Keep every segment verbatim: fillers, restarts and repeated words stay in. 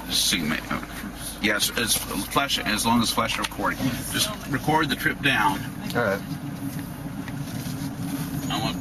See, uh, yes, as flash as long as flash recording. Just record the trip down. All right. I want.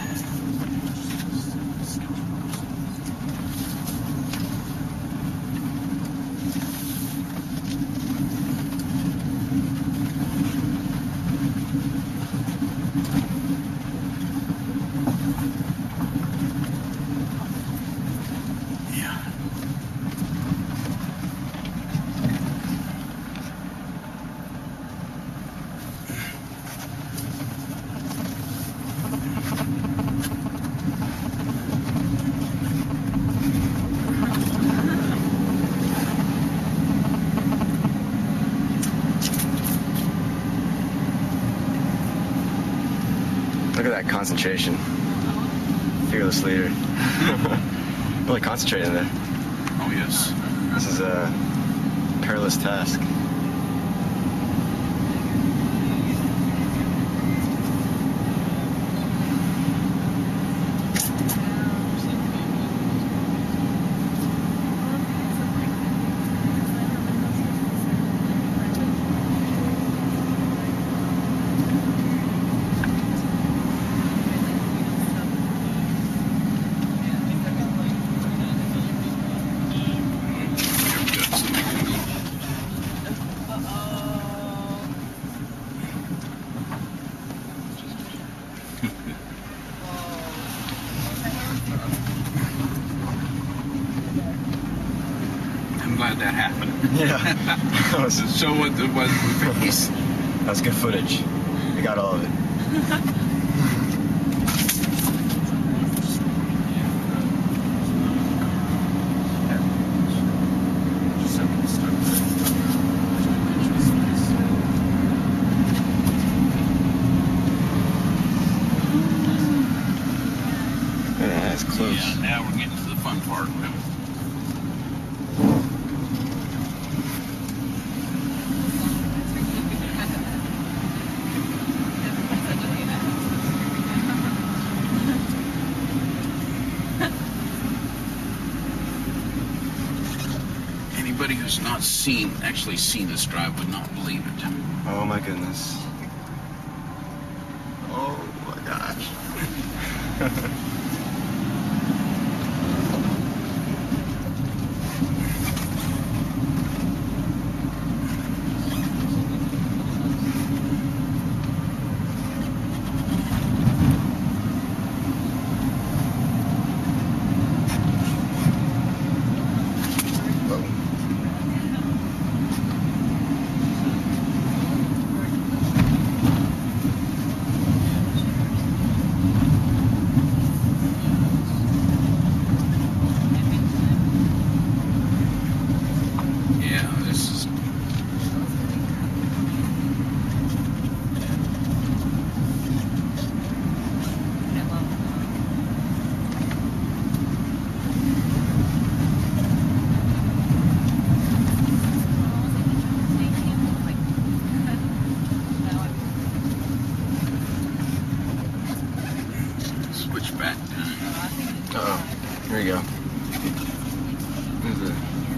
Look at that concentration. Fearless leader. Really concentrating there. Oh, yes. This is a perilous task. I'm glad that happened. Yeah. That was, So what the was the face? that was good footage. We got all of it. Yeah, it's close. Yeah, now we're getting to the fun part. Anybody who's not seen, actually seen this drive would not believe it. Oh my goodness. Oh my gosh. Uh-oh. Here we go. There's a...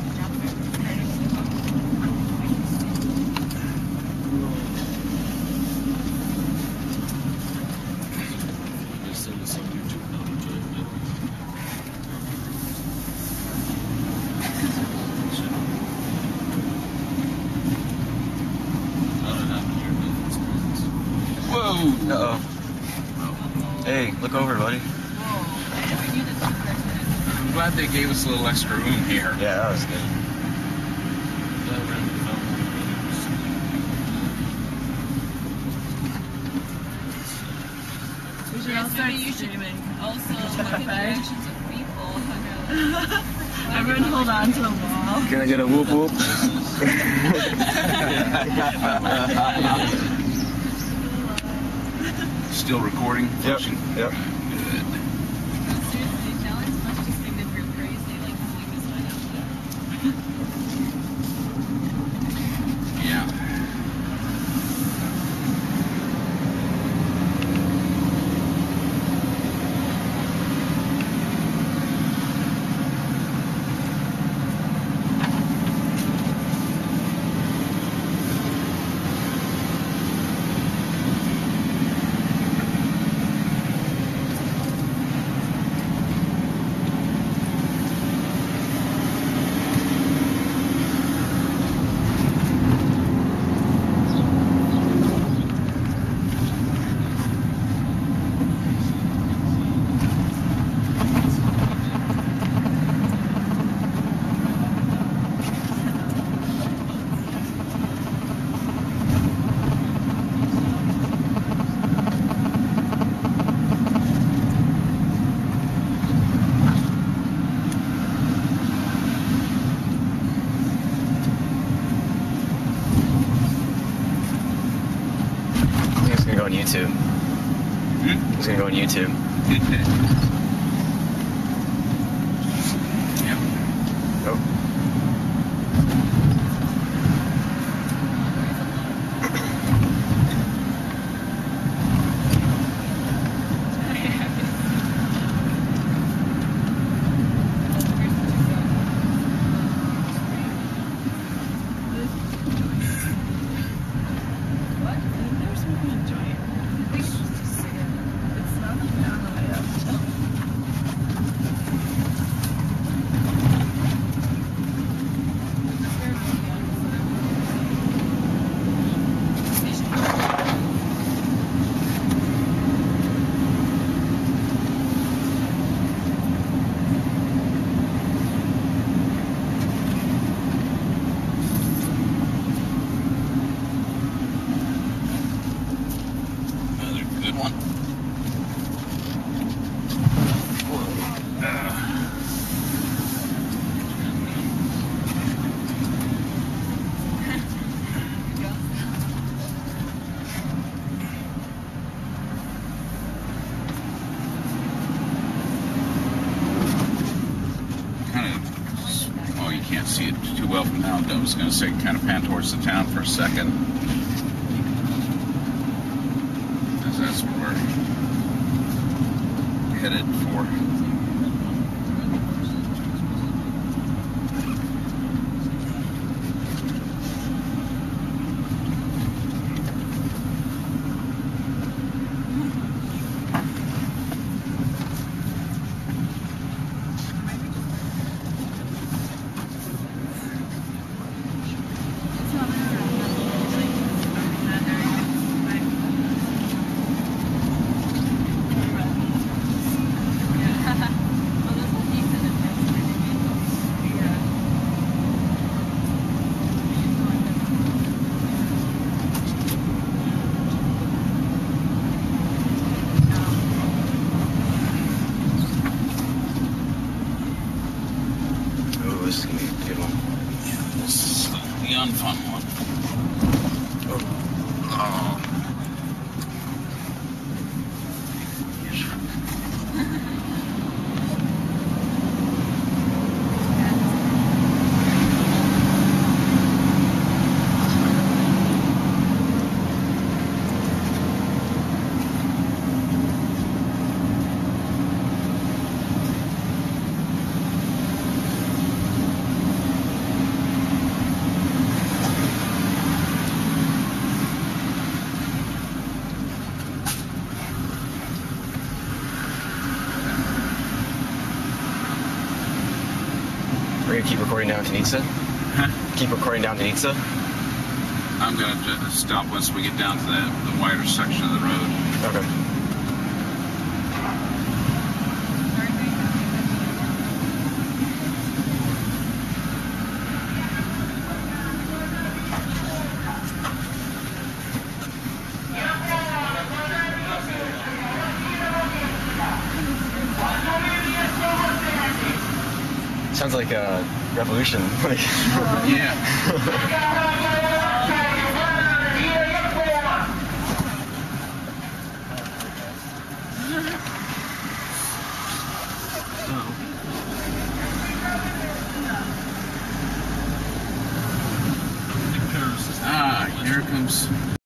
Whoa! Uh-oh. Hey, look over, buddy. I'm glad they gave us a little extra room here. Yeah, that was good. We should all start streaming. Also, look at the reactions of people. Everyone hold on to the wall. Can I get a whoop whoop? Still recording? Yep. Function? Yep. Good. Seriously, Italians must just think that you're crazy, like, doing this right Yeah. YouTube. Hmm? It's gonna go on YouTube. Yep. Oh. Can't see it too well from now. I was going to say kind of pan towards the town for a second, because that's where we're headed for. This is gonna be a good one. Yeah, this is the unfun one. Oh. Oh. We're gonna keep recording down to Nizza? Huh? Keep recording down to Nizza? I'm going to stop once we get down to the, the wider section of the road. Okay. Sounds like a revolution. Like Yeah. Ah, here comes